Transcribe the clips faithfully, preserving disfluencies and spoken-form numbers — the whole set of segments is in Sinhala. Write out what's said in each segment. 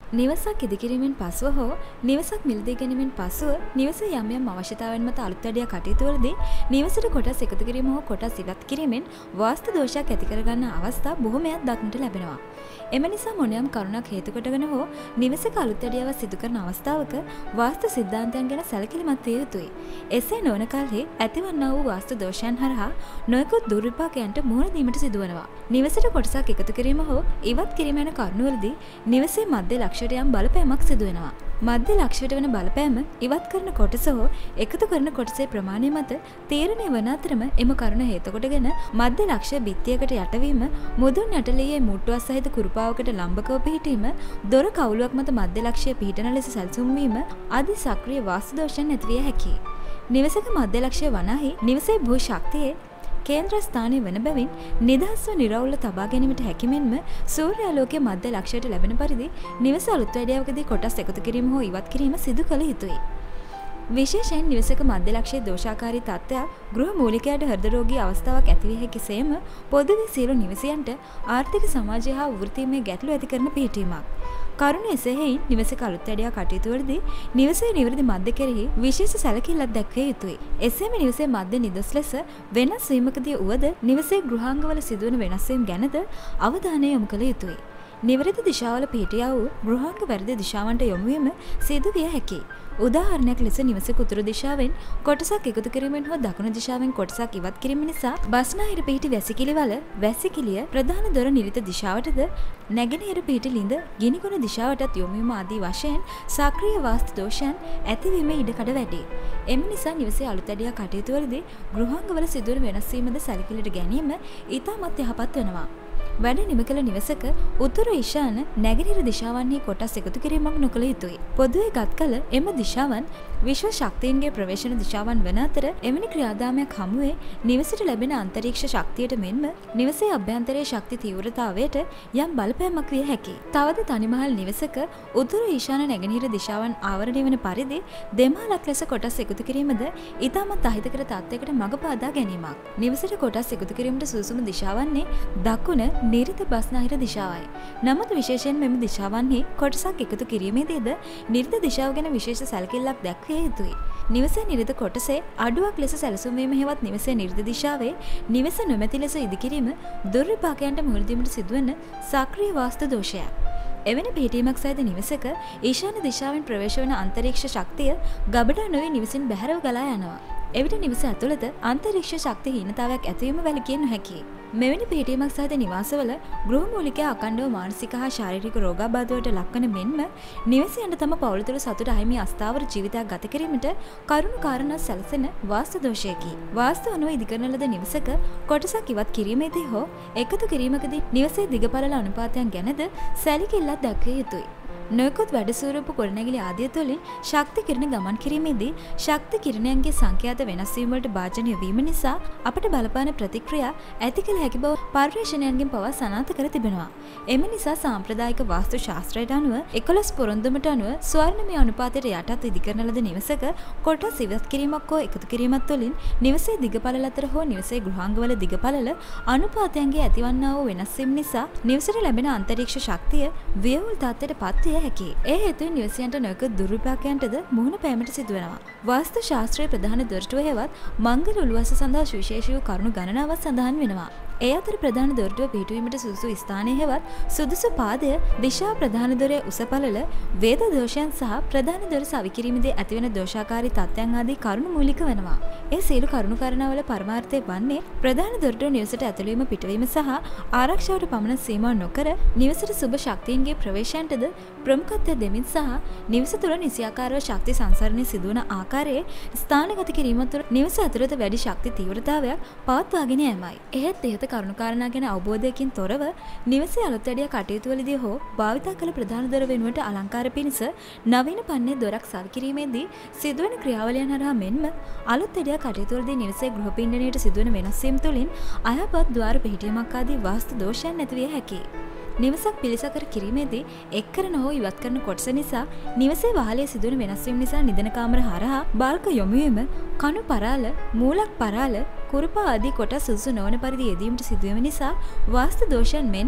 නිවසක් ඉදිකිරීමෙන් පසුව හෝ නිවසක් මිලදී ගැනීමෙන් පසුව නිවස යම් යම් අවශ්‍යතාවයන් මත අලුත් වැඩියා කටයුතු වලදී නිවසට කොටස් එකතු කිරීම හෝ කොටස් ඉවත් කිරීමෙන් වාස්තු දෝෂයක් ඇති කරගන්න අවස්ථා බොහෝමයක් දක්නට ලැබෙනවා. එම නිසා මොනියම් කරුණක් හේතු කොටගෙන හෝ නිවසක අලුත් වැඩියාවක් සිදු කරන අවස්ථාවක වාස්තු සිද්ධාන්තයන් ගැන සැලකිලිමත් විය යුතුයි. එසේ නොවන කල්හි ඇතිවන්නා වූ වාස්තු දෝෂයන් හරහා නොයෙකුත් දුර්විපාකයන්ට මුහුණ දීමට සිදුවනවා. නිවසට කොටසක් එකතු කිරීම හෝ ඉවත් කිරීම යන කරුණවලදී නිවසේ මධ්‍ය ලක්ෂයට යම් බලපෑමක් සිදු වෙනවා. මධ්‍ය ලක්ෂයට වන බලපෑම ඉවත් කරන කොටස හෝ එකතු කරන කොටසේ ප්‍රමාණය මත තීරණය වන අතරම එම කරුණ හේතු කොටගෙන මධ්‍ය ලක්ෂ බිත්තියකට යටවීම, මුදුන් යටලියේ මුට්ටුවක් සහිත කුරුපාවකට ලම්බකව පිහිටීම, දොර කවුලුවක් මත මධ්‍ය ලක්ෂය පිහිටන ලෙස සැලසුම් වීම ආදී සක්‍රීය වාස්තු දෝෂයන් ඇති විය හැකියි. නිවසක මධ්‍ය ලක්ෂය වනාහි නිවසේ භූ ශක්තියේ කේන්ද්‍ර ස්ථානය වන බැවින් නිදහස්ව නිරවුල්ව තබා ගැනීමට හැකි මෙන්ම සූර්යාලෝකයේ මධ්‍ය ලක්ෂයට ලැබෙන පරිදි නිවස අලුත් වැඩියාවකදී කොටස් එකතු කිරීම හෝ ඉවත් කිරීම සිදු කළ යුතුයි. විශේෂයෙන් නිවසක මධ්‍ය ලක්ෂයේ දෝෂාකාරී තත්ත්වයක් ගෘහ මූලිකයාට හෘද රෝගී අවස්ථාවක් ඇතිවිය හැකි සේම පොදුවේ සියලු නිවසියන්ට ආර්ථික සමාජය හා වෘත්තීමය ගැටලු ඇති කරන පිහිටීමක්. කරුණ එසේ හේයින් නිවසක අලුත් වැඩියා කටයුතු වලදී නිවසේ නිවැරදි මධ්‍ය කෙරෙහි විශේෂ සැලකිල්ලක් දැක්විය යුතුයි. එසේම නිවසේ මධ්‍ය නිදොස් ලෙස වෙනස් වීමකදී උවද නිවසේ ගෘහාංගවල සිදුවන වෙනස් වීම ගැනද අවධානය යොමු කළ යුතුයි. නිවැරදි දිශාවල පිහිටියා වූ ගෘහාංග වැරදි දිශාවන්ට යොමු වීම සිදු විය හැකියි. උදාහරණයක් ලෙස නිවසේ උතුරු දිශාවෙන් කොටසක් එකතු කිරීමෙන් හෝ දකුණු දිශාවෙන් කොටසක් ඉවත් කිරීම නිසා බස්නාහිර පිහිටි වැසිකිලි වල වැසිකිළිය ප්‍රධාන දොර නිරිත දිශාවටද නැගෙනහිර පිහිටි ළිඳ ගිනිගොන දිශාවටත් යොමු වීම ආදී වශයෙන් සක්‍රීය වාස්තු දෝෂයන් ඇතිවීම ඉඩකඩ වැඩි. එම නිසා නිවසේ අලුත් වැඩියා කටයුතු වලදී ගෘහාංගවල සිදුවන වෙනස් වීමද සැලකිලිට ගැනීම ඉතාමත් යහපත් වෙනවා. වැඩ නිම කළ නිවසක උතුරු ඊශාන නැගෙනහිර දිශාවන්හි කොටස් එකතු කිරීමක් නොකළ යුතුයි. පොදුවේ ගත් කල එම දිශාවන් විශ්ව ශක්තියන්ගේ ප්‍රවේශන දිශාවන් වන අතර එවැනි ක්‍රියාදාමයක් හමුවේ නිවසට ලැබෙන අන්තරීක්ෂ ශක්තියට මෙන්ම නිවසේ අභ්‍යන්තරයේ ශක්ති තීව්‍රතාවයට යම් බලපෑමක් විය හැකියි. තවද තනිමහල් නිවසක උතුරු ඊශාන නැගෙනහිර දිශාවන් ආවරණය වන පරිදි දෙමහලක් ලෙස කොටස් එකතු කිරීමද ඉතාමත් අහිතකර තත්ත්වයකට මඟ පාදා ගැනීමක්. නිවසට කොටස් එකතු කිරීමට සුදුසුම දිශාවන්නේ දකුණ නිරිත බස්නාහිර දිශාවයි. නමුත් විශේෂයෙන් මෙම දිශාවන්හි කොටසක් එකතු කිරීමේදීද නිරිත දිශාව ගැන විශේෂ සැලකිල්ලක් දැක්විය යුතුයි. නිවසේ නිරිත කොටසේ අඩුවක් ලෙස සැලසුම් වීම හෙවත් නිවසේ නිරිත දිශාවේ නිවස නොමැති ලෙස ඉදිකිරීම දුර්විපාකයන්ට මුහුණ දීමට සිදුවන සක්‍රීය වාස්තු දෝෂයක්. එවැනි පිහිටීමක් සහිත නිවසක ඊශාන දිශාවෙන් ප්‍රවේශ වන අන්තරීක්ෂ ශක්තිය ගබඩා නොවී නිවසින් බැහැරව ගලා යනවා. එවිට නිවස ඇතුළත අන්තරීක්ෂ ශක්ති හීනතාවයක් ඇතිවීම වැළකිය නොහැකියි. මෙවැනි පිහිටීමක් සහිත නිවාසවල ගෘහමූලිකයා අඛණ්ඩව මානසික හා ශාරීරික රෝගාබාධවලට ලක්වන මෙන්ම නිවසියන්ට තම පවුල තුළ සතුට අහිමි අස්ථාවර ජීවිතයක් ගත කිරීමට කරුණු කාරණා සැලසෙන වාස්තු දෝෂයකි. වාස්තු අනුව ඉදිකරන ලද නිවසක කොටසක් ඉවත් කිරීමේදී හෝ එකතු කිරීමකදී නිවසේ දිගපළල අනුපාතයන් ගැනද සැලකිල්ලක් දැක්විය යුතුයි. නොයෙකුත් වැඩසූරපු ගොඩනැගිලි ආදිය තුළින් ශක්ති කිරණ ගමන් කිරීමේදී ශක්ති කිරණයන්ගේ සංඛ්‍යාත වෙනස් වීම වලට භාජනය වීම නිසා අපට බලපාන ප්‍රතික්‍රියා ඇති කළ හැකි බව පර්යේෂණයන්ගෙන් පවා සනාථ කර තිබෙනවා. එම නිසා සාම්ප්‍රදායික වාස්තු ශාස්ත්‍රයට අනුව එකොළොස් පොරොන්දුමට අනුව ස්වර්ණමය අනුපාතයට යටත් ඉදිකරන ලද නිවසක කොටස් ඉවත් කිරීමක් හෝ එකතු කිරීමක් තුළින් නිවසේ දිගපළල අතර හෝ නිවසේ ගෘහාංගවල දිගපළල අනුපාතයන්ගේ ඇතිවන්නා වූ වෙනස් වීම නිසා නිවසට ලැබෙන අන්තරීක්ෂ ශක්තිය ව්‍යවුල් තත්ත්වයට පත් විය හැකියි. ඒ හේතුවෙන් නිවසියන්ට නොයෙකුත් දුර්විපාකයන්ටද මුහුණ පෑමට සිදුවෙනවා. වාස්තු ශාස්ත්‍රයේ ප්‍රධාන දොරටුව හෙවත් මංගල උළුවස සඳහා සුවිශේෂී වූ කරුණු ගණනාවක් සඳහන් වෙනවා. ඒ අතර ප්‍රධාන දොරටුව පිහිටුවීමට සුදුසු ස්ථානය හෙවත් සුදුසු පාදය, දිශා ප්‍රධාන දොරේ උස පළල, වේද දෝෂයන් සහ ප්‍රධාන දොර සවි කිරීමේදී ඇතිවන දෝෂාකාරී තත්ත්වයන් ආදී කරුණු මූලික වෙනවා. ඒ සියලු කරුණු කාරණාවල පරමාර්ථය වන්නේ ප්‍රධාන දොරටුව නිවසට ඇතුළු වීම පිටවීම සහ ආරක්ෂාවට පමණ සීමා නොකර නිවසට සුබ ශක්තියන්ගේ ප්‍රවේශයන්ටද ප්‍රමුඛත්වය දෙමින් සහ නිවස තුළ නිසියාකාරව ශක්ති සංසරණය සිදුවන ආකාරයේ ස්ථානගත කිරීම තුළ නිවස ඇතුළත වැඩි ශක්ති තීව්‍රතාවයක් පවත්වාගෙන යෑමයි. එහෙත් ඉහත කරුණු කාරණා ගැන අවබෝධයකින් තොරව නිවසේ අලුත් වැඩියා කටයුතු වලදී හෝ භාවිතා කළ ප්‍රධාන දොර වෙනුවට අලංකාර පිණිස නවීන පන්නේ දොරක් සවි කිරීමේදී සිදුවන ක්‍රියාවලියන් හරහා මෙන්ම අලුත් වැඩියා කටයුතු වලදී නිවසේ ගෘහ පින්ඩණයට සිදුවන වෙනස් වීම් තුළින් අයහපත් ద్వාර පිහිටීමක් ආදී වාස්තු දෝෂයන් නැතිවිය හැකියි. නිවසක් පිළිසකර කිරීමේදී එක් කරන හෝ ඉවත් කරන කොටස නිසා නිවසේ වහලේ සිදුවන වෙනස් වීම නිසා නිදන කාමර හරහා බාල්ක යොමු වීම, කණු පරාල, මූලක් පරාල, කුරුපා ආදී කොටස් සුදුසු නොවන පරිදි යෙදීමට සිදුවීම නිසා වාස්තු දෝෂයන් මෙන්ම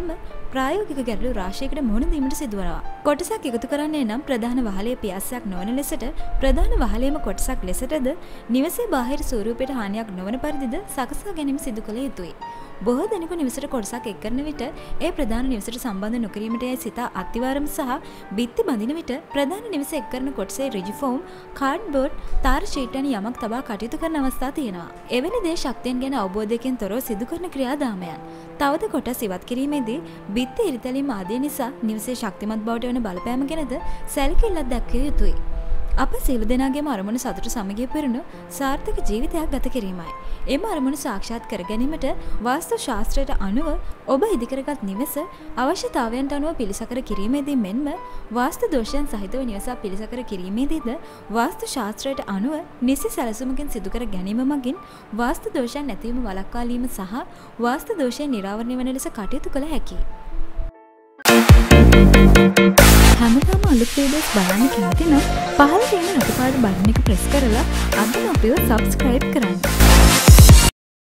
ප්‍රායෝගික ගැටලු රාශියකට මුහුණ දීමට සිදුවනවා. කොටසක් එකතු කරන්නේ නම් ප්‍රධාන වහලේ පියාසයක් නොවන ලෙසට ප්‍රධාන වහලේම කොටසක් ලෙසටද නිවසේ බාහිර ස්වරූපයට හානියක් නොවන පරිදිද සකසා ගැනීම සිදු කළ යුතුයි. බොහෝ දෙනෙකු නිවසට කොටසක් එක් කරන විට ඒ ප්‍රධාන නිවසට සම්බන්ධ නොකිරීමට යයි සිතා අත්තිවාරම් සහ බිත්ති බඳින විට ප්‍රධාන නිවස එක් කරන කොටසේ රිජි ෆෝම්, කාඩ්බෝඩ්, තාර ෂීට් වැනි යමක් තබා කටයුතු කරන අවස්ථා තියෙනවා. එවැනි දේ ශක්තියන් ගැන අවබෝධයකින් තොරව සිදු කරන ක්‍රියාදාමයන්. තවද කොටස් ඉවත් කිරීමේදී බිත්ති ඉරිතැලීම් ආදිය නිසා නිවසේ ශක්තිමත් බවට වන බලපෑම ගැනද සැලකිල්ලක් දැක්විය යුතුයි. අප සියලු දෙනාගේම අරමුණු සතුට සමගිය පිරුණු සාර්ථක ජීවිතයක් ගත කිරීමයි. එම අරමුණු සාක්ෂාත් කර ගැනීමට වාස්තු ශාස්ත්‍රයට අනුව ඔබ ඉදිකරගත් නිවස අවශ්‍යතාවයන්ට අනුව පිළිසකර කිරීමේදී මෙන්ම වාස්තු දෝෂයන් සහිතව නිවසක් පිළිසකර කිරීමේදීද වාස්තු ශාස්ත්‍රයට අනුව නිසි සැලසුමකින් සිදු කර ගැනීම මගින් වාස්තු දෝෂයන් නැතිවීම වළක්වාලීම සහ වාස්තු දෝෂයන් නිරාවරණය වන ලෙස කටයුතු කළ හැකියි. හැමදාම අලුත් වීඩියෝස් බලන්න කැමති නම් පහළ තියෙන රතුපාට බටන් එක ප්‍රෙස් කරලා අදම අපිව සබ්ස්ක්‍රයිබ් කරන්න.